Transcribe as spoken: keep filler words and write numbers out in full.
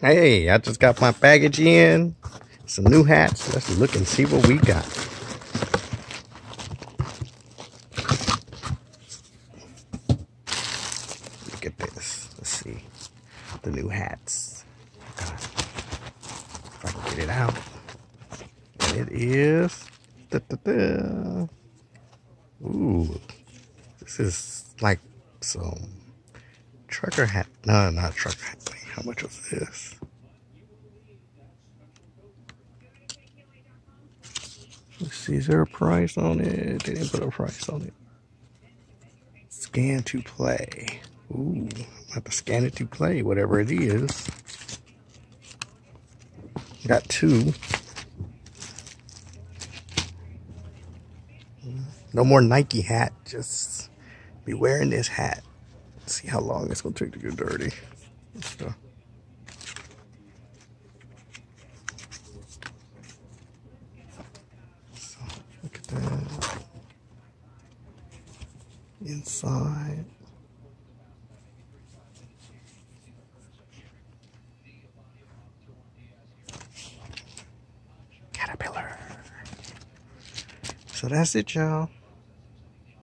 Hey, I just got my baggage in. Some new hats. Let's look and see what we got. Look at this. Let's see. The new hats. If I can get it out. And it is. Da, da, da. Ooh. This is like some trucker hat. No, not trucker hat. How much was this? Let's see, is there a price on it? They didn't put a price on it. Scan to play. Ooh, I have to scan it to play, whatever it is. Got two. No more Nike hat. Just be wearing this hat. See how long it's gonna take to get dirty. So. So, look at that. Inside. Caterpillar. So that's it, y'all.